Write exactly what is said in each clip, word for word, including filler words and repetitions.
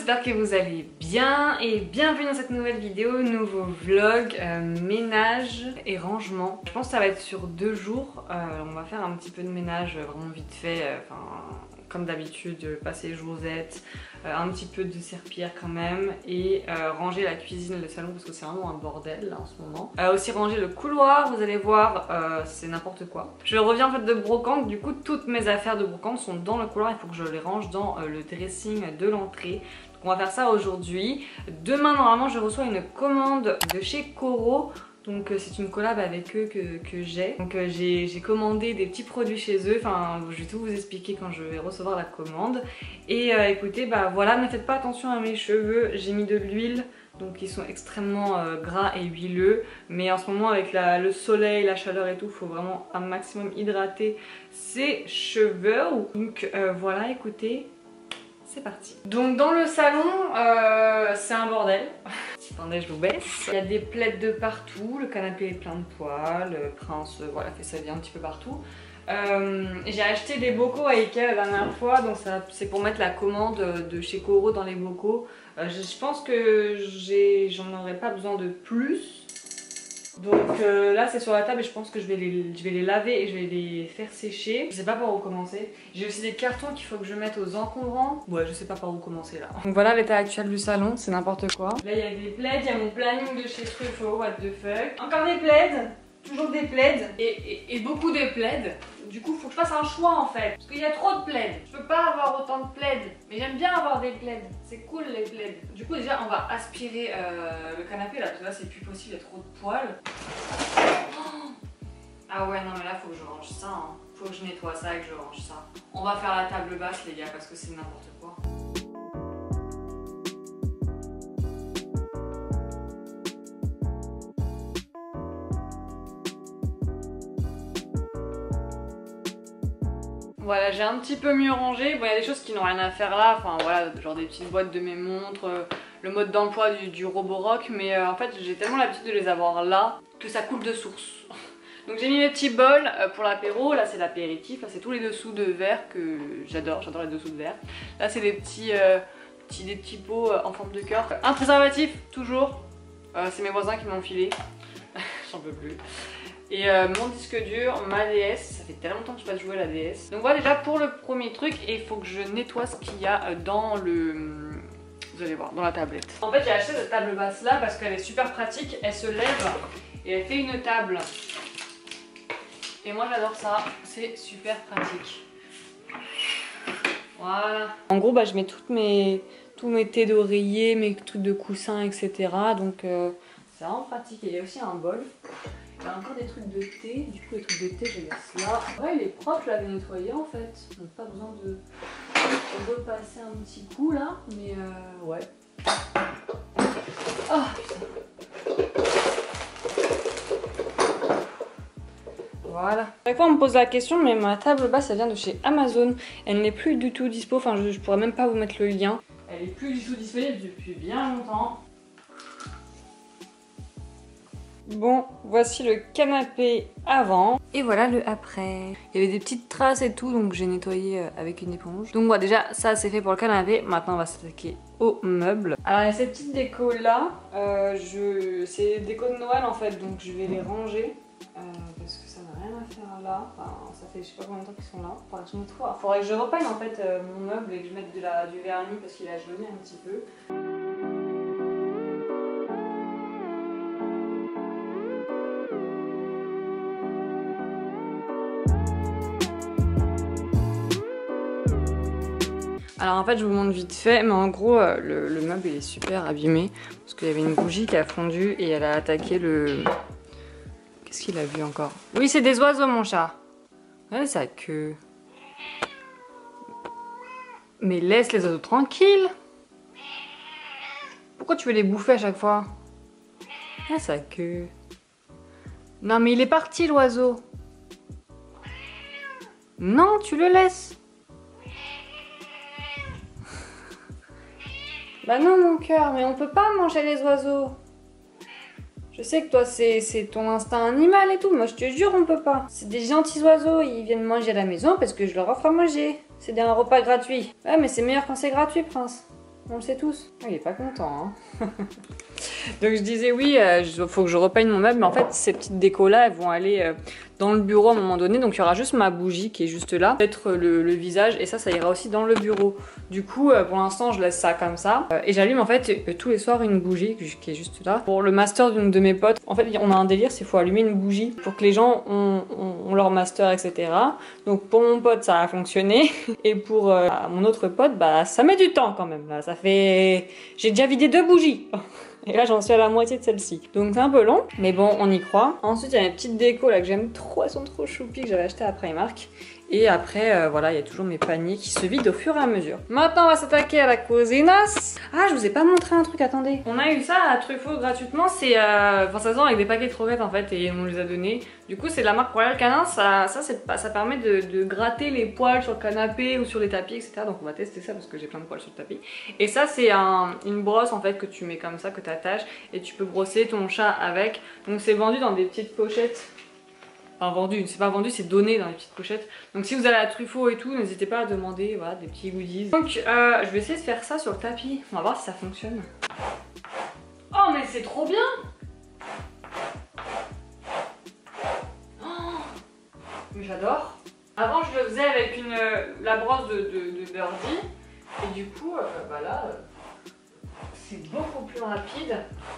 j'espère que vous allez bien et bienvenue dans cette nouvelle vidéo, nouveau vlog, euh, ménage et rangement. Je pense que ça va être sur deux jours, euh, on va faire un petit peu de ménage euh, vraiment vite fait, euh, comme d'habitude, passer les josettes, euh, un petit peu de serpillère quand même et euh, ranger la cuisine et le salon parce que c'est vraiment un bordel là en ce moment. Euh, aussi ranger le couloir, vous allez voir, euh, c'est n'importe quoi. Je reviens en fait de brocante, du coup toutes mes affaires de brocante sont dans le couloir, il faut que je les range dans euh, le dressing de l'entrée. Donc on va faire ça aujourd'hui. Demain normalement je reçois une commande de chez Coro. Donc euh, c'est une collab avec eux que, que j'ai. Donc euh, j'ai commandé des petits produits chez eux. Enfin je vais tout vous expliquer quand je vais recevoir la commande. Et euh, écoutez, bah voilà, ne faites pas attention à mes cheveux. J'ai mis de l'huile. Donc ils sont extrêmement euh, gras et huileux. Mais en ce moment avec la, le soleil, la chaleur et tout, il faut vraiment un maximum hydrater ses cheveux. Donc euh, voilà, écoutez, c'est parti. Donc dans le salon, euh, c'est un bordel. Attendez, je vous baisse. Il y a des plaids de partout, le canapé est plein de poils, le prince euh, voilà, fait sa vie un petit peu partout. Euh, j'ai acheté des bocaux à Ikea la dernière fois, donc c'est pour mettre la commande de chez Coro dans les bocaux. Euh, je, je pense que j'en aurais pas besoin de plus. Donc euh, là c'est sur la table et je pense que je vais, les, je vais les laver et je vais les faire sécher. Je sais pas par où commencer. J'ai aussi des cartons qu'il faut que je mette aux encombrants. Ouais, je sais pas par où commencer là. Donc voilà l'état actuel du salon, c'est n'importe quoi. Là il y a des plaids, il y a mon planning de chez Truffaut, what the fuck. Encore des plaids, toujours des plaids et, et, et beaucoup de plaids. Du coup faut que je fasse un choix en fait, parce qu'il y a trop de plaids. Je peux pas avoir autant de plaids, mais j'aime bien avoir des plaids. C'est cool les plaids. Du coup déjà on va aspirer euh, le canapé là, parce que là c'est plus possible, il y a trop de poils. Oh, ah ouais non mais là faut que je range ça, hein. Faut que je nettoie ça et que je range ça. On va faire la table basse les gars parce que c'est n'importe quoi. Voilà, j'ai un petit peu mieux rangé. Bon, il y a des choses qui n'ont rien à faire là. Enfin voilà, genre des petites boîtes de mes montres, euh, le mode d'emploi du, du Roborock. Mais euh, en fait, j'ai tellement l'habitude de les avoir là que ça coule de source. Donc j'ai mis mes petits bols euh, pour l'apéro. Là, c'est l'apéritif. Là, c'est tous les dessous de verre que j'adore. J'adore les dessous de verre. Là, c'est des petits, euh, petits, des petits pots euh, en forme de cœur. Un préservatif, toujours. Euh, c'est mes voisins qui m'ont filé. J'en peux plus. Et euh, mon disque dur, ma D S, ça fait tellement longtemps que je n'ai pas joué à la D S. Donc voilà déjà pour le premier truc, et il faut que je nettoie ce qu'il y a dans le... Vous allez voir, dans la tablette. En fait j'ai acheté cette table basse là parce qu'elle est super pratique, elle se lève et elle fait une table. Et moi j'adore ça, c'est super pratique. Voilà. En gros bah, je mets toutes mes, tous mes thés d'oreiller, mes trucs de coussin, et cetera. Donc euh, c'est vraiment pratique. Et il y a aussi un bol. Il y a encore des trucs de thé, du coup les trucs de thé je les laisse là. Ouais il est propre, je l'avais nettoyé en fait, donc pas besoin de repasser un petit coup là, mais euh, ouais. Oh putain. Voilà. Chaque fois on me pose la question, mais ma table basse elle vient de chez Amazon, elle n'est plus du tout dispo, enfin je, je pourrais même pas vous mettre le lien. Elle est plus du tout disponible depuis bien longtemps. Bon, voici le canapé avant. Et voilà le après. Il y avait des petites traces et tout, donc j'ai nettoyé avec une éponge. Donc voilà, déjà ça c'est fait pour le canapé. Maintenant on va s'attaquer aux meubles. Alors il y a ces petites décos là. Euh, je... C'est des décos de Noël en fait, donc je vais les ranger. Euh, parce que ça n'a rien à faire là. Enfin, ça fait je sais pas combien de temps qu'ils sont là. Faudrait que je nettoie. Faudrait que je repeigne en fait euh, mon meuble et que je mette de la... du vernis parce qu'il a jauni un petit peu. Alors en fait je vous montre vite fait, mais en gros euh, le, le meuble il est super abîmé parce qu'il y avait une bougie qui a fondu et elle a attaqué le... Qu'est-ce qu'il a vu encore? Oui c'est des oiseaux mon chat. Regardez sa queue. Mais laisse les oiseaux tranquilles. Pourquoi tu veux les bouffer à chaque fois? Ah sa queue. Non mais il est parti l'oiseau. Non tu le laisses. Bah non mon cœur, mais on peut pas manger les oiseaux. Je sais que toi c'est ton instinct animal et tout, moi je te jure on peut pas. C'est des gentils oiseaux, ils viennent manger à la maison parce que je leur offre à manger. C'est un repas gratuit. Ouais mais c'est meilleur quand c'est gratuit Prince. On le sait tous. Ah, il est pas content, hein. Donc je disais oui, il euh, faut que je repeigne mon meuble, mais en fait ces petites décos là elles vont aller euh, dans le bureau à un moment donné, donc il y aura juste ma bougie qui est juste là, peut-être le, le visage, et ça ça ira aussi dans le bureau. Du coup euh, pour l'instant je laisse ça comme ça, euh, et j'allume en fait euh, tous les soirs une bougie qui est juste là. Pour le master d'une de mes potes, en fait on a un délire, c'est qu'il faut allumer une bougie pour que les gens ont, ont, ont leur master, et cetera. Donc pour mon pote ça a fonctionné, et pour euh, mon autre pote, bah ça met du temps quand même, là ça fait... J'ai déjà vidé deux bougies. Et là j'en suis à la moitié de celle-ci. Donc c'est un peu long, mais bon on y croit. Ensuite il y a mes petites décos là que j'aime trop, elles sont trop choupies, que j'avais acheté à Primark. Et après euh, voilà, il y a toujours mes paniers qui se vident au fur et à mesure. Maintenant on va s'attaquer à la cocinas. Ah, je vous ai pas montré un truc, attendez. On a eu ça à Truffaut gratuitement, c'est euh... enfin ça se vend avec des paquets de croquettes en fait, et on les a donnés. Du coup c'est de la marque Royal Canin, ça, ça, ça permet de, de gratter les poils sur le canapé ou sur les tapis, et cetera. Donc on va tester ça parce que j'ai plein de poils sur le tapis. Et ça c'est un, une brosse en fait que tu mets comme ça, que tu attaches, et tu peux brosser ton chat avec. Donc c'est vendu dans des petites pochettes. Enfin vendu, c'est pas vendu, c'est donné dans les petites pochettes. Donc si vous allez à Truffaut et tout, n'hésitez pas à demander voilà, des petits goodies. Donc euh, je vais essayer de faire ça sur le tapis. On va voir si ça fonctionne. Oh mais c'est trop bien! Oh, mais j'adore. Avant je le faisais avec une, la brosse de, de, de Birdie. Et du coup, euh, bah là, euh, c'est beaucoup plus rapide.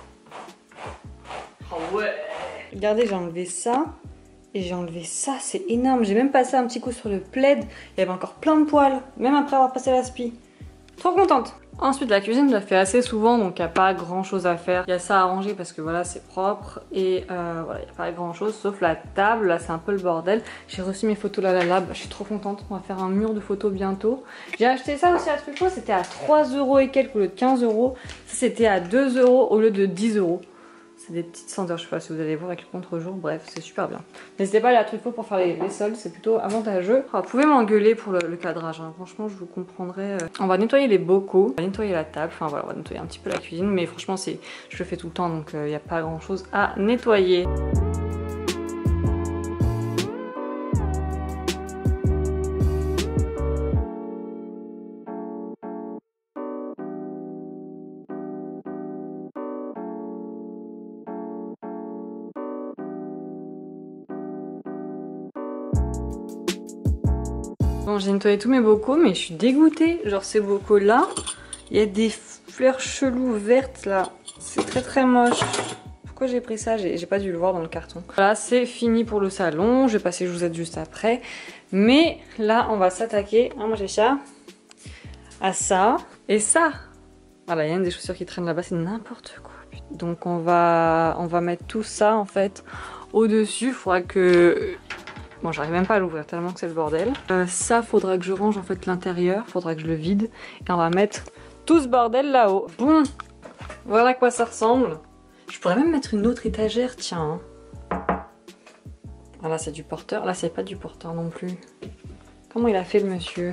Oh ouais! Regardez, j'ai enlevé ça. Et j'ai enlevé ça, c'est énorme. J'ai même passé un petit coup sur le plaid. Il y avait encore plein de poils, même après avoir passé l'aspi. Trop contente. Ensuite, la cuisine, je la fais assez souvent, donc il n'y a pas grand chose à faire. Il y a ça à ranger parce que voilà, c'est propre. Et euh, voilà, il n'y a pas grand chose, sauf la table. Là, c'est un peu le bordel. J'ai reçu mes photos là, là, là. Bah, je suis trop contente. On va faire un mur de photos bientôt. J'ai acheté ça aussi à Truffaut. C'était à trois euros et quelques au lieu de quinze euros. Ça, c'était à deux euros au lieu de dix euros. C'est des petites senteurs, je sais pas si vous allez voir avec le contre-jour, bref, c'est super bien. N'hésitez pas à aller à Truffaut pour faire les, les soldes, c'est plutôt avantageux. Alors, vous pouvez m'engueuler pour le, le cadrage, hein. Franchement, je vous comprendrai. On va nettoyer les bocaux, on va nettoyer la table, enfin voilà, on va nettoyer un petit peu la cuisine, mais franchement, c'est, je le fais tout le temps, donc il euh, n'y a pas grand-chose à nettoyer. Bon, j'ai nettoyé tous mes bocaux, mais je suis dégoûtée. Genre ces bocaux là, il y a des fleurs cheloues vertes là. C'est très très moche. Pourquoi j'ai pris ça? J'ai pas dû le voir dans le carton. Voilà, c'est fini pour le salon. Je vais passer Josette juste après. Mais là, on va s'attaquer, hein, moi j'ai ça, à ça et ça. Voilà, il y a une des chaussures qui traînent là-bas, c'est n'importe quoi. Donc on va, on va mettre tout ça en fait au-dessus. Il faudra que... Bon, j'arrive même pas à l'ouvrir tellement que c'est le bordel. Euh, ça, faudra que je range en fait l'intérieur, faudra que je le vide. Et on va mettre tout ce bordel là-haut. Bon, voilà à quoi ça ressemble. Je pourrais même mettre une autre étagère, tiens. Ah là, c'est du porteur. Là, c'est pas du porteur non plus. Comment il a fait le monsieur?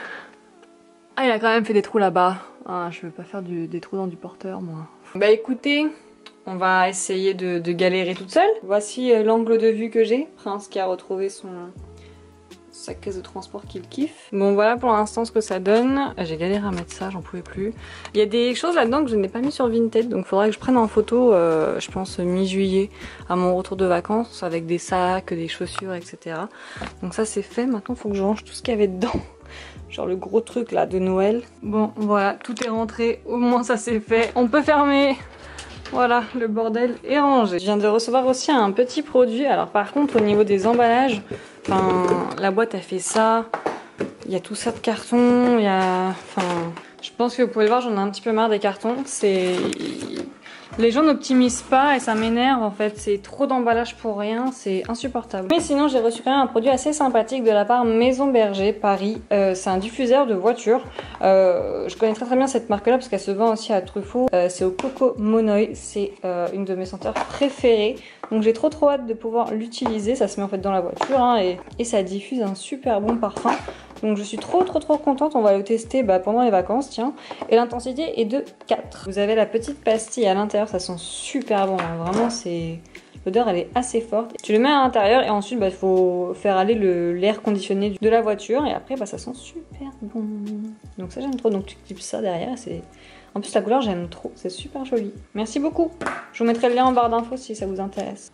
Ah, il a quand même fait des trous là-bas. Ah, je veux pas faire du, des trous dans du porteur, moi. Bah écoutez... On va essayer de, de galérer toute seule. Voici euh, l'angle de vue que j'ai. Prince qui a retrouvé son sa caisse de transport qu'il kiffe. Bon voilà pour l'instant ce que ça donne. J'ai galéré à mettre ça, j'en pouvais plus. Il y a des choses là-dedans que je n'ai pas mis sur Vinted. Donc il faudrait que je prenne en photo, euh, je pense mi-juillet, à mon retour de vacances, avec des sacs, des chaussures, et cetera. Donc ça c'est fait. Maintenant il faut que je range tout ce qu'il y avait dedans. Genre le gros truc là de Noël. Bon voilà, tout est rentré. Au moins ça c'est fait. On peut fermer. Voilà, le bordel est rangé. Je viens de recevoir aussi un petit produit. Alors par contre au niveau des emballages, enfin la boîte a fait ça. Il y a tout ça de carton, il y a... Enfin, je pense que vous pouvez le voir, j'en ai un petit peu marre des cartons. C'est... Les gens n'optimisent pas et ça m'énerve en fait, c'est trop d'emballage pour rien, c'est insupportable. Mais sinon j'ai reçu quand même un produit assez sympathique de la part Maison Berger Paris. Euh, c'est un diffuseur de voiture. Euh, je connais très très bien cette marque là parce qu'elle se vend aussi à Truffaut. Euh, c'est au Coco Monoï, c'est euh, une de mes senteurs préférées. Donc j'ai trop trop hâte de pouvoir l'utiliser, ça se met en fait dans la voiture hein, et, et ça diffuse un super bon parfum. Donc je suis trop trop trop contente, on va le tester bah, pendant les vacances, tiens. Et l'intensité est de quatre. Vous avez la petite pastille à l'intérieur, ça sent super bon, hein. Vraiment c'est L'odeur elle est assez forte. Tu le mets à l'intérieur et ensuite il bah, faut faire aller l'air conditionné de la voiture et après bah, ça sent super bon. Donc ça j'aime trop, donc tu clips ça derrière. C'est En plus la couleur j'aime trop, c'est super joli. Merci beaucoup. Je vous mettrai le lien en barre d'infos si ça vous intéresse.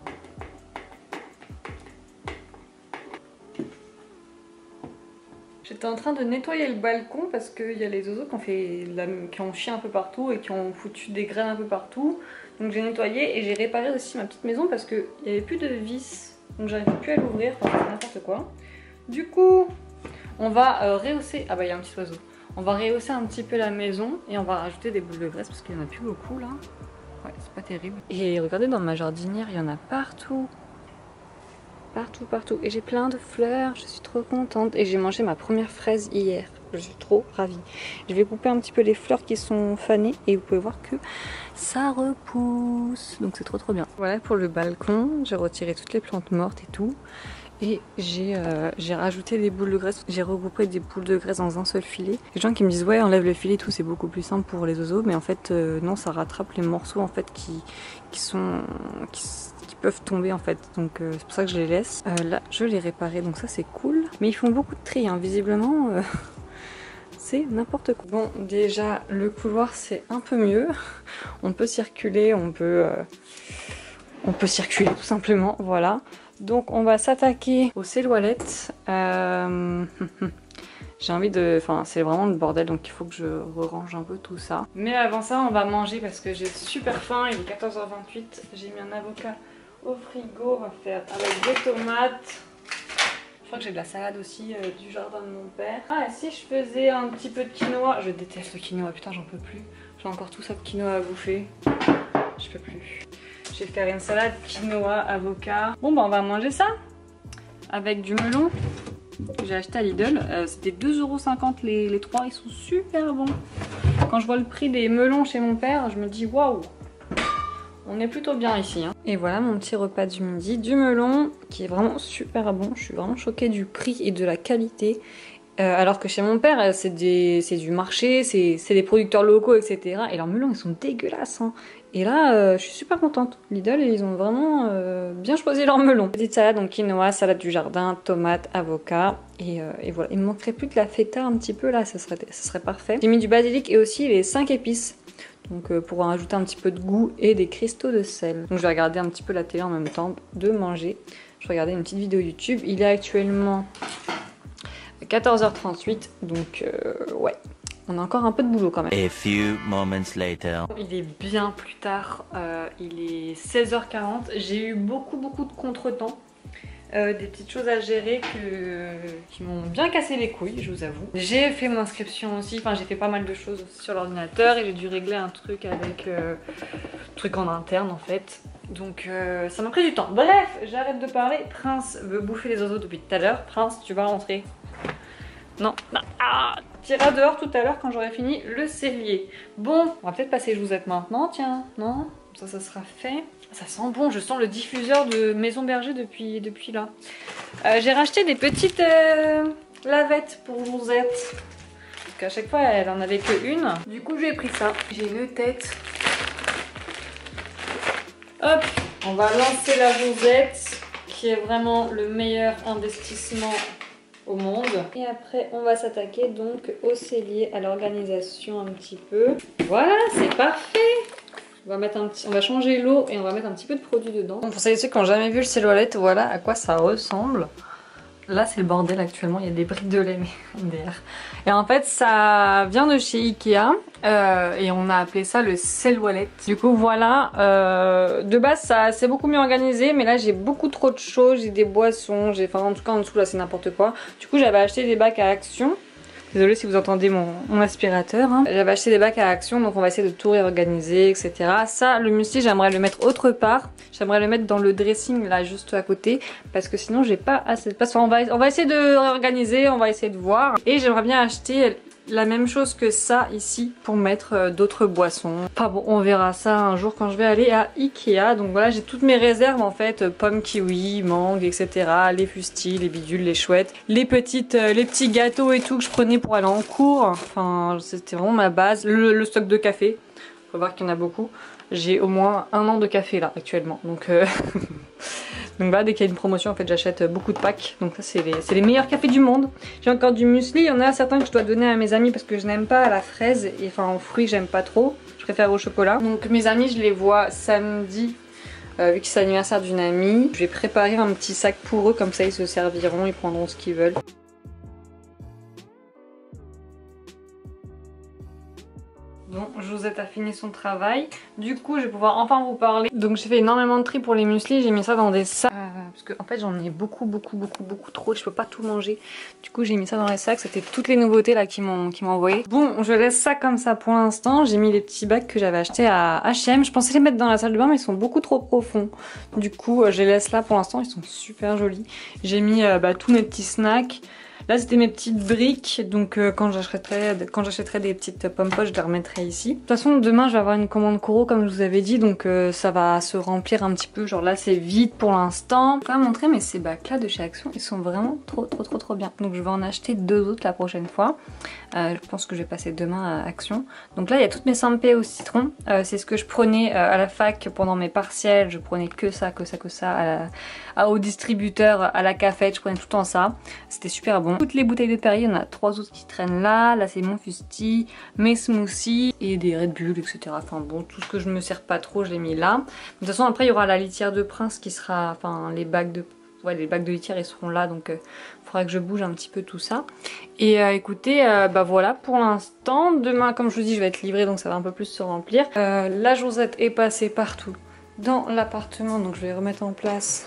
J'étais en train de nettoyer le balcon parce qu'il y a les oiseaux qui ont, fait la... qui ont chié un peu partout et qui ont foutu des graines un peu partout. Donc j'ai nettoyé et j'ai réparé aussi ma petite maison parce qu'il n'y avait plus de vis. Donc j'arrivais plus à l'ouvrir, enfin c'est n'importe quoi. Du coup, on va euh, rehausser... Ah bah il y a un petit oiseau. On va rehausser un petit peu la maison et on va rajouter des boules de graisse parce qu'il n'y en a plus beaucoup là. Ouais, c'est pas terrible. Et regardez dans ma jardinière, il y en a partout. Partout, partout. Et j'ai plein de fleurs, je suis trop contente. Et j'ai mangé ma première fraise hier. Je suis trop ravie. Je vais couper un petit peu les fleurs qui sont fanées. Et vous pouvez voir que ça repousse. Donc c'est trop trop bien. Voilà pour le balcon. J'ai retiré toutes les plantes mortes et tout. Et j'ai euh, rajouté des boules de graisse. J'ai regroupé des boules de graisse dans un seul filet. Les gens qui me disent ouais enlève le filet et tout, c'est beaucoup plus simple pour les oiseaux. Mais en fait euh, non, ça rattrape les morceaux en fait qui, qui sont... Qui, peuvent tomber en fait, donc euh, c'est pour ça que je les laisse. Euh, là je les réparais, donc ça c'est cool, mais ils font beaucoup de tri hein. Visiblement euh, c'est n'importe quoi. Bon déjà le couloir c'est un peu mieux, on peut circuler, on peut euh, on peut circuler tout simplement, voilà. Donc on va s'attaquer aux silhouettes. euh... J'ai envie de... Enfin c'est vraiment le bordel, donc il faut que je range un peu tout ça. Mais avant ça on va manger parce que j'ai super faim, il est quatorze heures vingt-huit, j'ai mis un avocat au frigo, on va faire avec des tomates. Je crois que j'ai de la salade aussi euh, du jardin de mon père. Ah, et si je faisais un petit peu de quinoa. Je déteste le quinoa, putain j'en peux plus. J'ai encore tout ça de quinoa à bouffer. Je peux plus. Je vais faire une salade quinoa, avocat. Bon bah on va manger ça avec du melon que j'ai acheté à Lidl. Euh, C'était deux euros cinquante les, les trois, ils sont super bons. Quand je vois le prix des melons chez mon père, je me dis waouh, on est plutôt bien ici. Hein. Et voilà mon petit repas du midi, du melon qui est vraiment super bon. Je suis vraiment choquée du prix et de la qualité. Euh, alors que chez mon père, c'est du marché, c'est des producteurs locaux, et cetera. Et leurs melons, ils sont dégueulasses. Hein. Et là, euh, je suis super contente. Lidl, ils ont vraiment euh, bien choisi leurs melons. Petite salade, donc quinoa, salade du jardin, tomates, avocat. Et, euh, et voilà, il me manquerait plus que la feta un petit peu là, ça serait, ça serait parfait. J'ai mis du basilic et aussi les cinq épices. Donc euh, pour en ajouter un petit peu de goût et des cristaux de sel. Donc je vais regarder un petit peu la télé en même temps de manger. Je regardais une petite vidéo YouTube. Il est actuellement quatorze heures trente-huit. Donc euh, ouais, on a encore un peu de boulot quand même. A few moments later. Il est bien plus tard. Euh, il est seize heures quarante. J'ai eu beaucoup beaucoup de contretemps. Euh, des petites choses à gérer que, qui m'ont bien cassé les couilles, je vous avoue. J'ai fait mon inscription aussi, enfin j'ai fait pas mal de choses aussi sur l'ordinateur et j'ai dû régler un truc avec euh, truc en interne en fait. Donc euh, ça m'a pris du temps. Bref, j'arrête de parler. Prince veut bouffer les oiseaux depuis tout à l'heure. Prince, tu vas rentrer. Non, non. Ah, tu iras dehors tout à l'heure quand j'aurai fini le cellier. Bon, on va peut-être passer Josette maintenant, tiens, non? Ça, ça sera fait. Ça sent bon, je sens le diffuseur de Maison Berger depuis, depuis là. Euh, J'ai racheté des petites euh, lavettes pour Josette. Parce qu'à chaque fois, elle en avait qu'une. Du coup, j'ai pris ça. J'ai une tête. Hop, on va lancer la Josette, qui est vraiment le meilleur investissement au monde. Et après, on va s'attaquer donc au cellier, à l'organisation un petit peu. Voilà, c'est parfait. On va, mettre un petit... on va changer l'eau et on va mettre un petit peu de produit dedans. Bon, pour ceux qui n'ont jamais vu le silhouette, voilà à quoi ça ressemble. Là c'est le bordel actuellement, il y a des briques de lait derrière. Et en fait ça vient de chez Ikea euh, et on a appelé ça le silhouette. Du coup voilà, euh, de base ça c'est beaucoup mieux organisé, mais là j'ai beaucoup trop de choses, j'ai des boissons, j'ai, enfin en tout cas en dessous là c'est n'importe quoi. Du coup j'avais acheté des bacs à Action. Désolée si vous entendez mon, mon aspirateur. Hein. J'avais acheté des bacs à Action, donc on va essayer de tout réorganiser, et cetera. Ça, le muesli, j'aimerais le mettre autre part. J'aimerais le mettre dans le dressing, là, juste à côté. Parce que sinon, j'ai pas assez de place. Enfin, on va, on va essayer de réorganiser, on va essayer de voir. Et j'aimerais bien acheter la même chose que ça, ici, pour mettre euh, d'autres boissons. Enfin bon, on verra ça un jour quand je vais aller à Ikea. Donc voilà, j'ai toutes mes réserves, en fait. Pommes, kiwi, mangue, et cetera. Les fustilles, les bidules, les chouettes. Les petites, euh, les petits gâteaux et tout que je prenais pour aller en cours. Enfin, c'était vraiment ma base. Le, le stock de café. Faut voir qu'il y en a beaucoup. j'ai au moins un an de café là actuellement. Donc, euh... donc voilà, dès qu'il y a une promotion en fait j'achète beaucoup de packs. Donc ça c'est les, les meilleurs cafés du monde. J'ai encore du muesli, il y en a certains que je dois donner à mes amis parce que je n'aime pas la fraise et enfin en fruits j'aime pas trop. Je préfère au chocolat. Donc mes amis je les vois samedi. Euh, vu que c'est l'anniversaire d'une amie, je vais préparer un petit sac pour eux, comme ça ils se serviront, ils prendront ce qu'ils veulent. Bon, Josette a fini son travail. Du coup, je vais pouvoir enfin vous parler. Donc j'ai fait énormément de tri pour les mueslis. J'ai mis ça dans des sacs. Euh, parce que en fait, j'en ai beaucoup, beaucoup, beaucoup, beaucoup trop. Je peux pas tout manger. Du coup, j'ai mis ça dans les sacs. C'était toutes les nouveautés là qui m'ont qui m'ont envoyé. Bon, je laisse ça comme ça pour l'instant. J'ai mis les petits bacs que j'avais achetés à H et M. Je pensais les mettre dans la salle de bain, mais ils sont beaucoup trop profonds. Du coup, je les laisse là pour l'instant. Ils sont super jolis. J'ai mis euh, bah, tous mes petits snacks. Là c'était mes petites briques, donc euh, quand j'achèterai quand j'achèterai des petites pommes poches, je les remettrai ici. De toute façon demain je vais avoir une commande Coro comme je vous avais dit, donc euh, ça va se remplir un petit peu. Genre là c'est vide pour l'instant. Je vais vous montrer, mais ces bacs là de chez Action ils sont vraiment trop trop trop trop bien. Donc je vais en acheter deux autres la prochaine fois. Euh, je pense que je vais passer demain à Action. Donc là il y a toutes mes Sampé au citron. Euh, c'est ce que je prenais euh, à la fac pendant mes partiels. Je prenais que ça, que ça, que ça. À la... à, au distributeur, à la cafette, je prenais tout le temps ça. C'était super bon. Toutes les bouteilles de Perrier, il y en a trois autres qui traînent là. Là c'est mon fusti, mes smoothies et des Red Bull, et cetera. Enfin bon, tout ce que je me sers pas trop, je l'ai mis là. De toute façon après il y aura la litière de Prince qui sera, enfin les bacs de, ouais les bacs de litière ils seront là, donc il euh, faudra que je bouge un petit peu tout ça. Et euh, écoutez, euh, bah voilà pour l'instant. Demain comme je vous dis je vais être livrée donc ça va un peu plus se remplir. Euh, la Josette est passée partout dans l'appartement, donc je vais remettre en place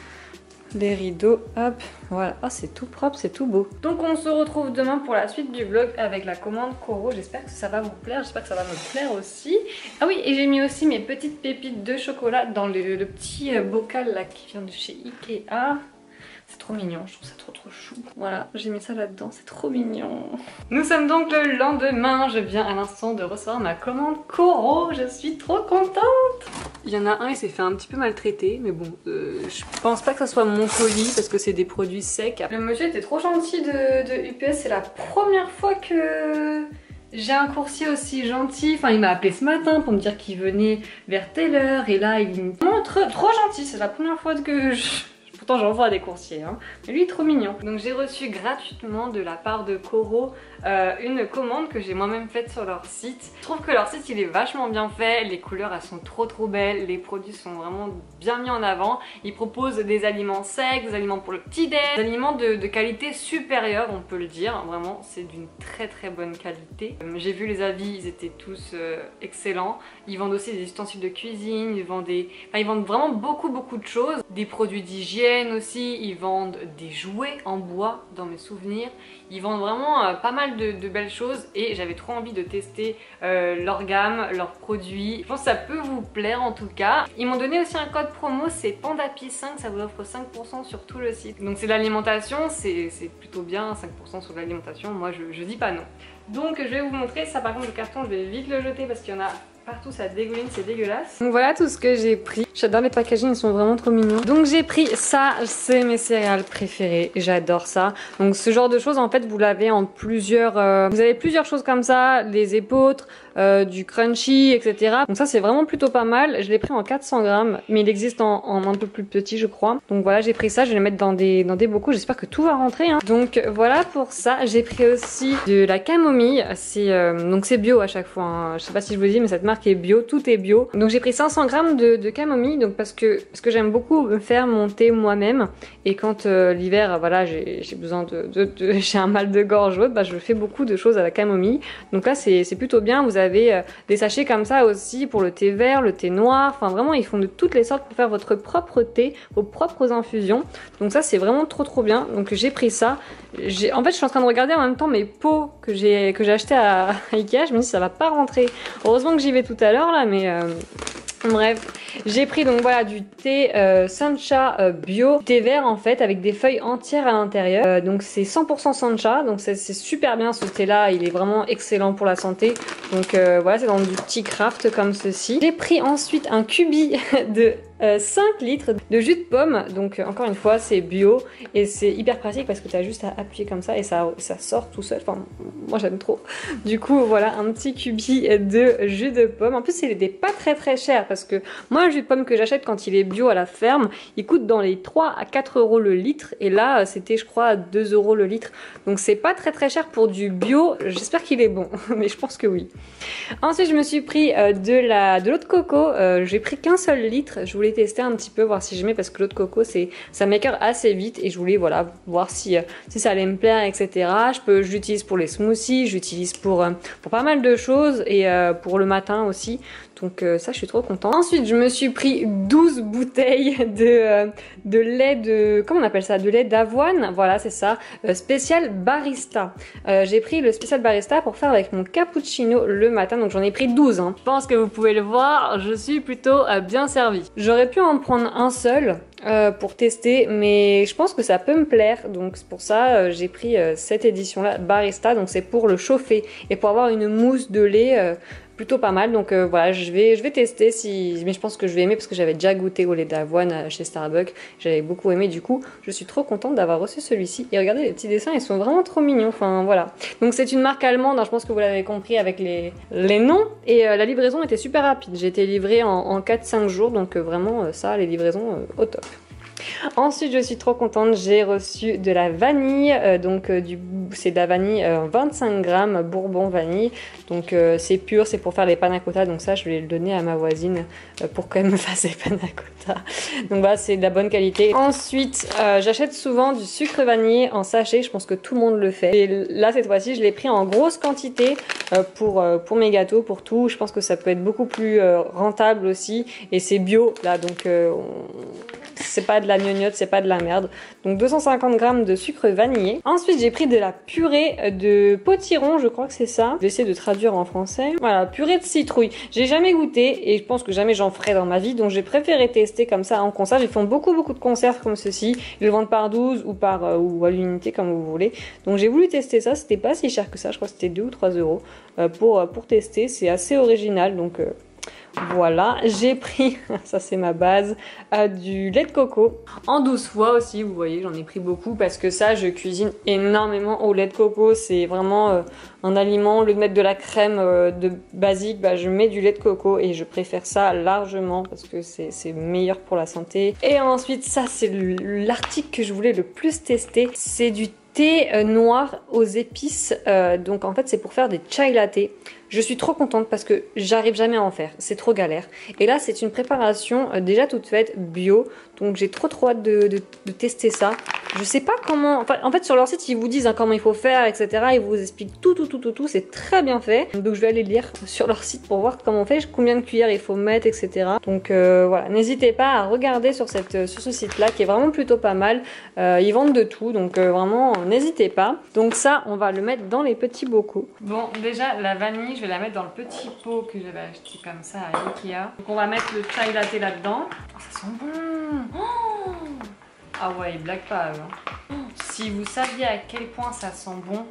les rideaux, hop, voilà, oh, c'est tout propre, c'est tout beau. Donc on se retrouve demain pour la suite du vlog avec la commande Coro. J'espère que ça va vous plaire, j'espère que ça va me plaire aussi. Ah oui, et j'ai mis aussi mes petites pépites de chocolat dans le, le petit bocal là qui vient de chez Ikea. C'est trop mignon, je trouve ça trop trop chou. Voilà, j'ai mis ça là-dedans, c'est trop mignon. Nous sommes donc le lendemain, je viens à l'instant de recevoir ma commande Coro, je suis trop contente. Il y en a un, il s'est fait un petit peu maltraiter, mais bon, euh, je pense pas que ça soit mon colis parce que c'est des produits secs. Le monsieur était trop gentil de, de U P S, c'est la première fois que j'ai un coursier aussi gentil. Enfin, il m'a appelé ce matin pour me dire qu'il venait vers telle heure et là, il me montre trop gentil, c'est la première fois que je... Pourtant j'envoie des coursiers, hein. Mais lui il est trop mignon. Donc j'ai reçu gratuitement de la part de Coro euh, une commande que j'ai moi-même faite sur leur site. Je trouve que leur site il est vachement bien fait, les couleurs elles sont trop trop belles, les produits sont vraiment bien mis en avant. Ils proposent des aliments secs, des aliments pour le petit-déj, des aliments de, de qualité supérieure on peut le dire. Vraiment c'est d'une très très bonne qualité. Euh, j'ai vu les avis, ils étaient tous euh, excellents. Ils vendent aussi des ustensiles de cuisine, ils vendent, des... enfin, ils vendent vraiment beaucoup beaucoup de choses. Des produits d'hygiène aussi, ils vendent des jouets en bois dans mes souvenirs. Ils vendent vraiment euh, pas mal de, de belles choses et j'avais trop envie de tester euh, leur gamme, leurs produits. Je pense que ça peut vous plaire en tout cas. Ils m'ont donné aussi un code promo, c'est Pandapi cinq, ça vous offre cinq pour cent sur tout le site. Donc c'est l'alimentation, c'est plutôt bien, cinq pour cent sur l'alimentation, moi je, je dis pas non. Donc je vais vous montrer, ça par contre le carton je vais vite le jeter parce qu'il y en a partout, ça dégouline, c'est dégueulasse. Donc voilà tout ce que j'ai pris. J'adore les packaging, ils sont vraiment trop mignons. Donc j'ai pris ça, c'est mes céréales préférées. J'adore ça. Donc ce genre de choses, en fait, vous l'avez en plusieurs... Euh, vous avez plusieurs choses comme ça, les épeautres, euh, du crunchy, et cetera. Donc ça, c'est vraiment plutôt pas mal. Je l'ai pris en quatre cents grammes, mais il existe en, en un peu plus petit, je crois. Donc voilà, j'ai pris ça, je vais le mettre dans des, dans des bocaux. J'espère que tout va rentrer, hein. Donc voilà pour ça. J'ai pris aussi de la camomille. C'est euh, donc c'est bio à chaque fois, hein. Je sais pas si je vous dis, mais cette marque est bio, tout est bio. Donc j'ai pris cinq cents grammes de, de camomille, donc parce que parce que j'aime beaucoup me faire mon thé moi-même. Et quand euh, l'hiver, voilà, j'ai besoin de, de, de j'ai un mal de gorge haute, bah je fais beaucoup de choses à la camomille. Donc là c'est plutôt bien. Vous avez euh, des sachets comme ça aussi pour le thé vert, le thé noir. Enfin vraiment ils font de toutes les sortes pour faire votre propre thé, vos propres infusions. Donc ça c'est vraiment trop trop bien. Donc j'ai pris ça. En fait je suis en train de regarder en même temps mes pots que j'ai que j'ai acheté à, à Ikea. Je me dis ça va pas rentrer. Heureusement que j'y vais tout à l'heure là, mais euh, bref, j'ai pris donc voilà du thé euh, Sancha euh, bio, thé vert en fait avec des feuilles entières à l'intérieur. Euh, donc c'est cent pour cent Sancha, donc c'est super bien ce thé là, il est vraiment excellent pour la santé. Donc euh, voilà, c'est dans du petit craft comme ceci. J'ai pris ensuite un cubi de euh, cinq litres de jus de pomme. Donc euh, encore une fois c'est bio et c'est hyper pratique parce que tu as juste à appuyer comme ça et ça, ça sort tout seul. Enfin moi j'aime trop. Du coup voilà un petit cubi de jus de pomme. En plus il est pas très très cher parce que moi le jus de pomme que j'achète quand il est bio à la ferme, il coûte dans les trois à quatre euros le litre et là c'était je crois deux euros le litre. Donc c'est pas très très cher pour du bio. J'espère qu'il est bon mais je pense que oui. Ensuite je me suis pris euh, de la de l'eau de coco. Euh, j'ai pris qu'un seul litre. Je voulais tester un petit peu voir si j'aimais parce que l'eau de coco c'est ça m'écœure assez vite et je voulais voilà voir si, euh, si ça allait me plaire, etc. Je peux je l'utilise pour les smoothies, j'utilise pour, euh, pour pas mal de choses et euh, pour le matin aussi. Donc euh, ça je suis trop contente. Ensuite je me suis pris douze bouteilles de, euh, de lait de... comment on appelle ça? De lait d'avoine, voilà c'est ça, euh, spécial barista. Euh, j'ai pris le spécial barista pour faire avec mon cappuccino le matin, donc j'en ai pris douze. Hein. Je pense que vous pouvez le voir, je suis plutôt euh, bien servie. J'aurais pu en prendre un seul euh, pour tester, mais je pense que ça peut me plaire, donc c'est pour ça euh, j'ai pris euh, cette édition là, barista, donc c'est pour le chauffer et pour avoir une mousse de lait euh, plutôt pas mal. Donc euh, voilà, je vais, je vais tester si... mais je pense que je vais aimer parce que j'avais déjà goûté au lait d'avoine chez Starbucks. J'avais beaucoup aimé, du coup je suis trop contente d'avoir reçu celui-ci. Et regardez les petits dessins, ils sont vraiment trop mignons. Enfin voilà. Donc c'est une marque allemande, hein, je pense que vous l'avez compris avec les, les noms. Et euh, la livraison était super rapide. J'ai été livrée en, en quatre cinq jours, donc euh, vraiment euh, ça, les livraisons euh, au top. Ensuite je suis trop contente, j'ai reçu de la vanille, euh, donc euh, du c'est de la vanille euh, vingt-cinq grammes bourbon vanille, donc euh, c'est pur, c'est pour faire les panna cotta, donc ça je vais le donner à ma voisine euh, pour qu'elle me fasse les panna cotta. Donc voilà, c'est de la bonne qualité. Ensuite euh, j'achète souvent du sucre vanillé en sachet, je pense que tout le monde le fait. Et là cette fois-ci je l'ai pris en grosse quantité euh, pour, euh, pour mes gâteaux, pour tout. Je pense que ça peut être beaucoup plus euh, rentable aussi et c'est bio là, donc euh, on... c'est pas de la gnognotte, c'est pas de la merde. Donc deux cent cinquante grammes de sucre vanillé. Ensuite j'ai pris de la purée de potiron, je crois que c'est ça. Je vais essayer de traduire en français. Voilà, purée de citrouille. J'ai jamais goûté et je pense que jamais j'en ferai dans ma vie, donc j'ai préféré tester comme ça en conserve. Ils font beaucoup beaucoup de conserves comme ceci. Ils le vendent par douze ou par euh, ou à l'unité comme vous voulez. Donc j'ai voulu tester ça, c'était pas si cher que ça, je crois que c'était deux ou trois euros euh, pour, euh, pour tester. C'est assez original, donc... Euh, voilà, j'ai pris, ça c'est ma base, euh, du lait de coco en douze fois aussi, vous voyez, j'en ai pris beaucoup parce que ça, je cuisine énormément au lait de coco. C'est vraiment euh, un aliment, au lieu de mettre de la crème euh, de basique, bah, je mets du lait de coco et je préfère ça largement parce que c'est meilleur pour la santé. Et ensuite, ça c'est l'article que je voulais le plus tester, c'est du thé noir aux épices, euh, donc en fait c'est pour faire des chai latte. Je suis trop contente parce que j'arrive jamais à en faire, c'est trop galère. Et là c'est une préparation euh, déjà toute faite, bio, donc j'ai trop trop hâte de, de, de tester ça. Je sais pas comment, enfin, en fait sur leur site ils vous disent hein, comment il faut faire, et cetera. Ils vous expliquent tout tout tout tout tout, c'est très bien fait. Donc je vais aller lire sur leur site pour voir comment on fait, combien de cuillères il faut mettre, et cetera. Donc euh, voilà, n'hésitez pas à regarder sur, cette, sur ce site là qui est vraiment plutôt pas mal. Euh, ils vendent de tout, donc euh, vraiment n'hésitez pas. Donc ça on va le mettre dans les petits bocaux. Bon déjà la vanille je vais la mettre dans le petit pot que j'avais acheté comme ça à Ikea. Donc on va mettre le chai latte là-dedans. Oh, ça sent bon. Oh, ah ouais, il blague pas hein. Si vous saviez à quel point ça sent bon,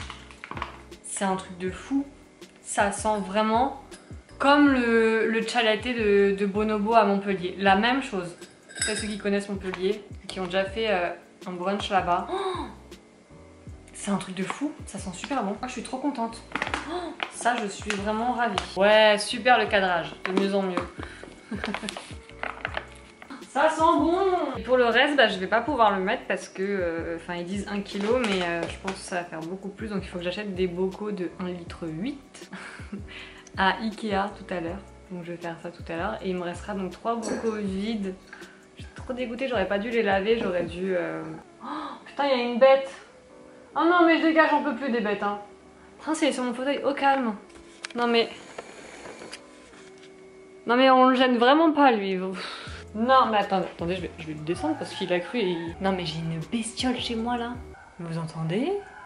c'est un truc de fou. Ça sent vraiment comme le, le chai latte de, de Bonobo à Montpellier. La même chose. Pour ceux qui connaissent Montpellier, qui ont déjà fait euh, un brunch là-bas. Oh, c'est un truc de fou, ça sent super bon. Moi, je suis trop contente. Oh, ça, je suis vraiment ravie. Ouais, super le cadrage, de mieux en mieux. Ça sent bon. Et pour le reste, bah, je vais pas pouvoir le mettre parce que, enfin, euh, ils disent un kilo, mais euh, je pense que ça va faire beaucoup plus. Donc il faut que j'achète des bocaux de un virgule huit litre à Ikea tout à l'heure. Donc je vais faire ça tout à l'heure. Et il me restera donc trois bocaux vides. Je suis trop dégoûtée, j'aurais pas dû les laver, j'aurais dû... Euh... Oh, putain, il y a une bête. Oh non, mais je dégage, j'en peux plus des bêtes. Hein. Prince, il est sur mon fauteuil, au calme. Non mais... Non mais on le gêne vraiment pas, lui. Non mais attendez, attendez, je vais, je vais le descendre parce qu'il a cru et... Non mais j'ai une bestiole chez moi là. Vous entendez?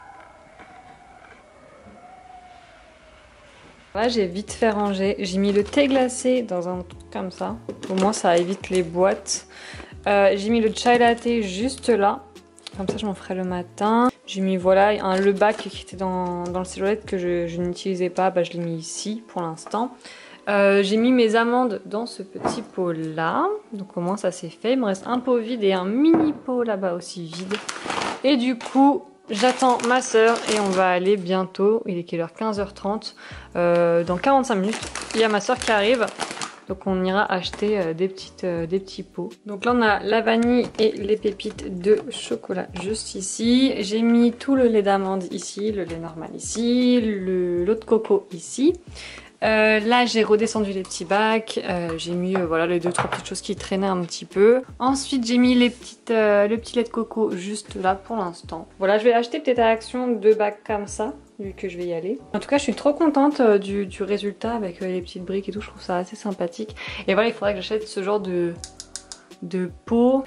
Là j'ai vite fait ranger. J'ai mis le thé glacé dans un truc comme ça. Au moins ça évite les boîtes. Euh, j'ai mis le chai latte juste là. Comme ça je m'en ferai le matin. J'ai mis voilà un le bac qui était dans, dans le silhouette que je, je n'utilisais pas. Bah, je l'ai mis ici pour l'instant. Euh, j'ai mis mes amandes dans ce petit pot là, donc au moins ça c'est fait. Il me reste un pot vide et un mini pot là-bas aussi vide. Et du coup, j'attends ma soeur et on va aller bientôt, il est quelle heure? quinze heures trente, euh, dans quarante-cinq minutes, il y a ma soeur qui arrive. Donc on ira acheter euh, des, petites, euh, des petits pots. Donc là on a la vanille et les pépites de chocolat juste ici. J'ai mis tout le lait d'amande ici, le lait normal ici, le l'eau de coco ici. Euh, là j'ai redescendu les petits bacs, euh, j'ai mis euh, voilà les deux trois petites choses qui traînaient un petit peu. Ensuite j'ai mis les petites, euh, le petit lait de coco juste là pour l'instant. Voilà, je vais acheter peut-être à Action deux bacs comme ça, vu que je vais y aller. En tout cas je suis trop contente euh, du, du résultat avec euh, les petites briques et tout, je trouve ça assez sympathique. Et voilà, il faudrait que j'achète ce genre de, de pot.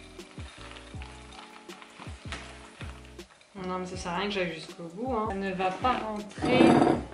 Non mais ça sert à rien que j'aille jusqu'au bout, hein. Ça ne va pas rentrer.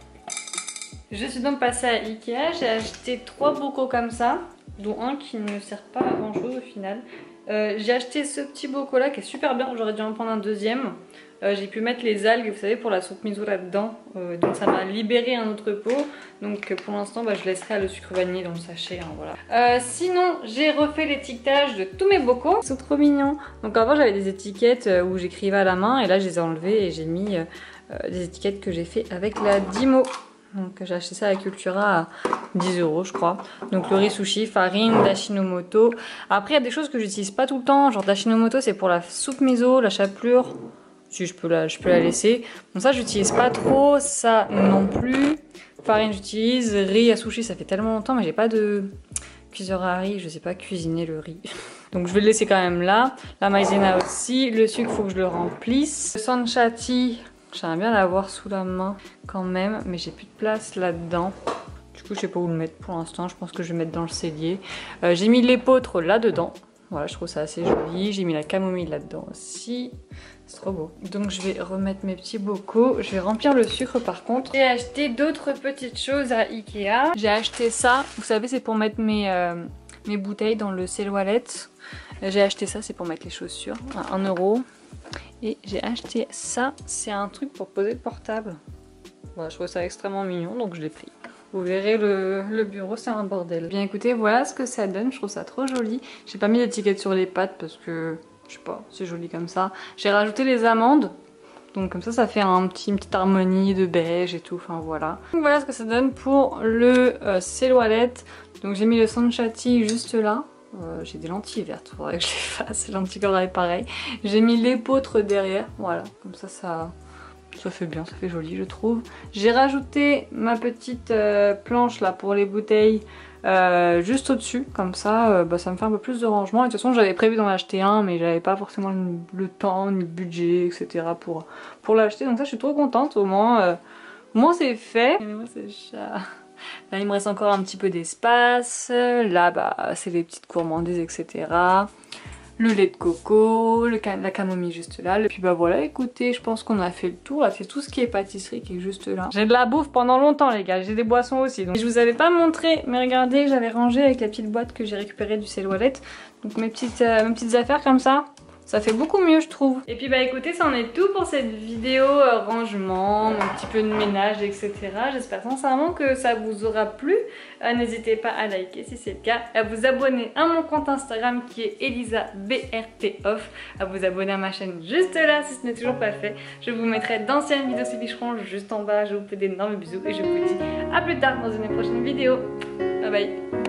Je suis donc passée à Ikea, j'ai acheté trois bocaux comme ça, dont un qui ne sert pas à grand chose au final. Euh, j'ai acheté ce petit bocal là qui est super bien, j'aurais dû en prendre un deuxième. Euh, j'ai pu mettre les algues, vous savez, pour la soupe miso là-dedans, euh, donc ça m'a libéré un autre pot. Donc pour l'instant bah, je laisserai à le sucre vanillé dans le sachet, hein, voilà. Euh, sinon j'ai refait l'étiquetage de tous mes bocaux, ils sont trop mignons. Donc avant j'avais des étiquettes où j'écrivais à la main et là je les ai enlevées et j'ai mis euh, des étiquettes que j'ai fait avec la Dymo. Donc j'ai acheté ça à Cultura à dix euros je crois. Donc le riz sushi, farine, d'Ashinomoto. Après il y a des choses que j'utilise pas tout le temps. Genre d'Ashinomoto c'est pour la soupe miso, la chapelure. Si je peux la, je peux la laisser. Bon ça j'utilise pas trop, ça non plus. Farine j'utilise, riz à sushi ça fait tellement longtemps mais j'ai pas de cuiseur à riz, je sais pas cuisiner le riz. Donc je vais le laisser quand même là. La maïzena aussi, le sucre faut que je le remplisse. Le sanchati, j'aimerais bien l'avoir sous la main quand même, mais j'ai plus de place là-dedans. Du coup, je sais pas où le mettre pour l'instant. Je pense que je vais mettre dans le cellier. Euh, j'ai mis l'épeautre là-dedans. Voilà, je trouve ça assez joli. J'ai mis la camomille là-dedans aussi. C'est trop beau. Donc je vais remettre mes petits bocaux. Je vais remplir le sucre par contre. J'ai acheté d'autres petites choses à Ikea. J'ai acheté ça. Vous savez, c'est pour mettre mes, euh, mes bouteilles dans le sel-wallet. J'ai acheté ça, c'est pour mettre les chaussures. À un euro. Et j'ai acheté ça, c'est un truc pour poser le portable. Voilà, je trouve ça extrêmement mignon, donc je l'ai pris. Vous verrez, le, le bureau, c'est un bordel. Bien écoutez, voilà ce que ça donne, je trouve ça trop joli. J'ai pas mis d'étiquette sur les pattes parce que, je sais pas, c'est joli comme ça. J'ai rajouté les amandes, donc comme ça, ça fait un petit, une petite harmonie de beige et tout, enfin voilà. Donc voilà ce que ça donne pour le euh, Silhouette. Donc j'ai mis le sanchati juste là. Euh, j'ai des lentilles vertes, faudrait que je les fasse, les lentilles corail pareil. J'ai mis l'épeautre derrière, voilà, comme ça, ça ça fait bien, ça fait joli je trouve. J'ai rajouté ma petite euh, planche là pour les bouteilles euh, juste au dessus, comme ça euh, bah, ça me fait un peu plus de rangement. Et de toute façon j'avais prévu d'en acheter un mais j'avais pas forcément le, le temps, ni le budget, et cetera pour, pour l'acheter. Donc ça je suis trop contente, au moins, euh, au moins c'est fait. Et moi c'est chat. Là il me reste encore un petit peu d'espace, là bah c'est les petites gourmandises et cetera. Le lait de coco, le ca la camomille juste là. Et puis bah voilà, écoutez, je pense qu'on a fait le tour. Là c'est tout ce qui est pâtisserie qui est juste là. J'ai de la bouffe pendant longtemps les gars, j'ai des boissons aussi. Donc je vous avais pas montré, mais regardez, j'avais rangé avec la petite boîte que j'ai récupérée du Silhouette. Donc mes petites, euh, mes petites affaires comme ça. Ça fait beaucoup mieux je trouve. Et puis bah écoutez, ça en est tout pour cette vidéo euh, rangement, un petit peu de ménage, et cetera. J'espère sincèrement que ça vous aura plu. Euh, N'hésitez pas à liker si c'est le cas, à vous abonner à mon compte Instagram qui est Elisa B R T Off, à vous abonner à ma chaîne juste là si ce n'est toujours pas fait. Je vous mettrai d'anciennes vidéos Sébicheron juste en bas. Je vous fais d'énormes bisous et je vous dis à plus tard dans une prochaine vidéo. Bye bye.